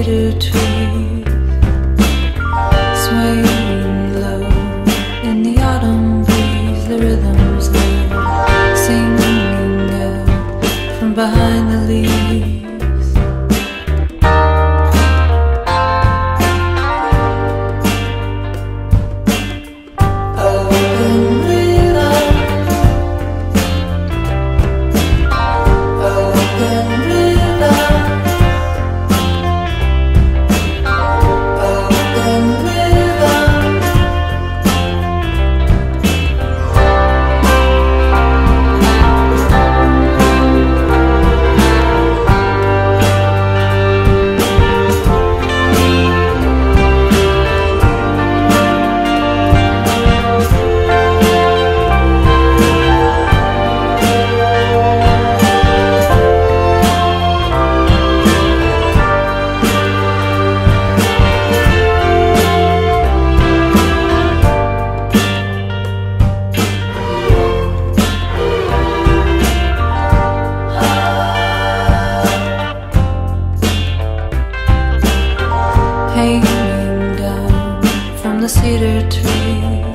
cedar trees, swaying low in the autumn breeze. The rhythm's low, singing out from behind the leaves. Hanging down from the cedar tree,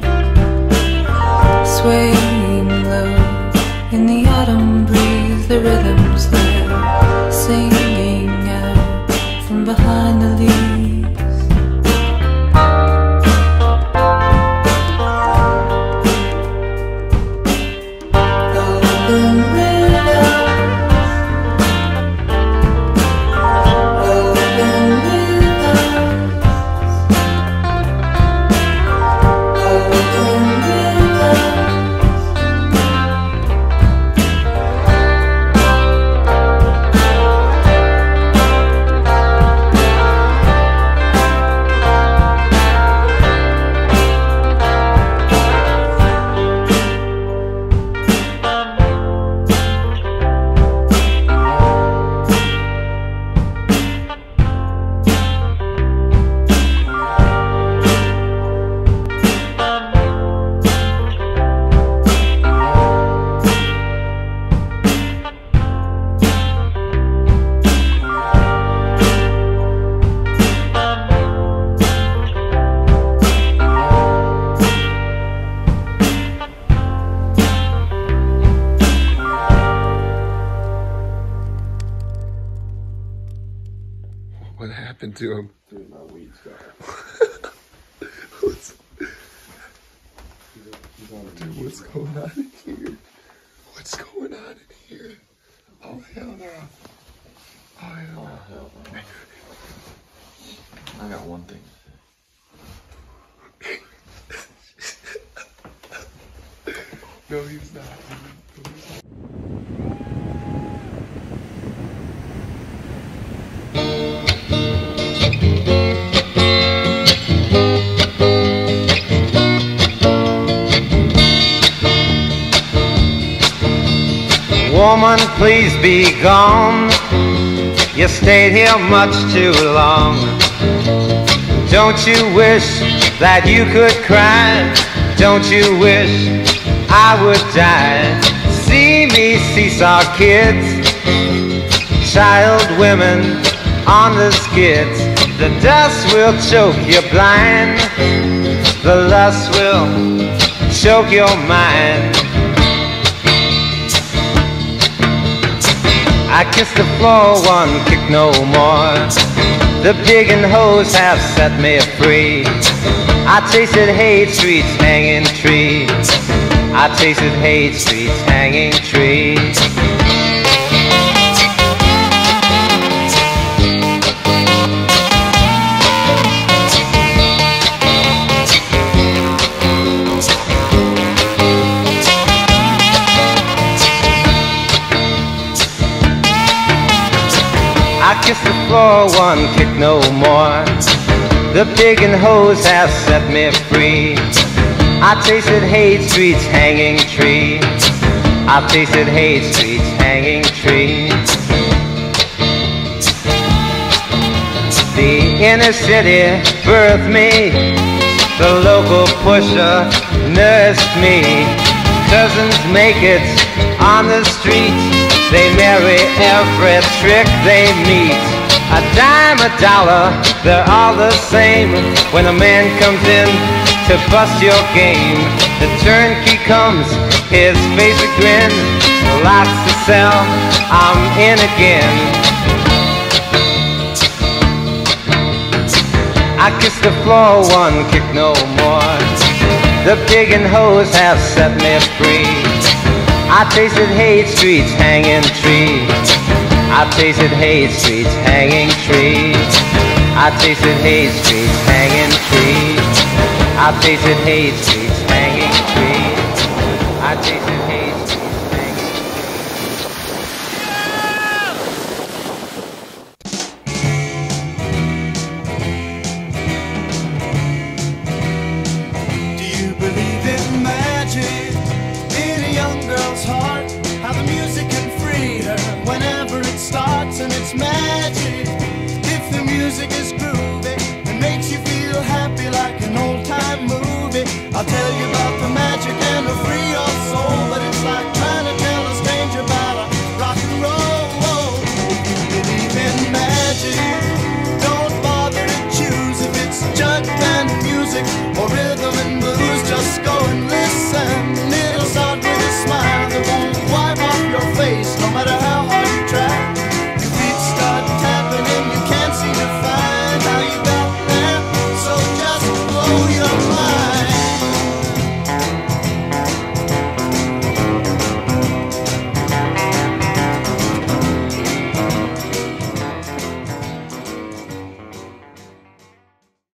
swaying low in the autumn breeze. The rhythm's there, singing out from behind the leaves. What happened to him? Dude, my weed's gone. Dude, what's going on in here? What's going on in here? Oh, hell no. Oh, hell no. Oh, hell no. I got one thing to say. No, he's not. Woman, please be gone. You stayed here much too long. Don't you wish that you could cry? Don't you wish I would die? See me seesaw kids, child women on the skids. The dust will choke you blind, the lust will choke your mind. I kiss the floor, one kick no more. The pig and hose have set me free. I tasted hate streets, hanging trees. I tasted hate streets, hanging trees. I kiss the floor, one kick no more. The pig and hose have set me free. I tasted hate streets, hanging trees. I tasted hate streets, hanging trees. The inner city birthed me. The local pusher nursed me. Cousins make it on the street. They marry every trick they meet. A dime, a dollar, they're all the same. When a man comes in to bust your game, the turnkey comes, his face a grin. Lots to sell, I'm in again. I kiss the floor, one kick no more. The pig and hose have set me free. I tasted Haight Street's hanging tree. I tasted Haight Street's hanging tree. I tasted Haight Street's hanging tree. I tasted Haight Street's hanging tree. I tasted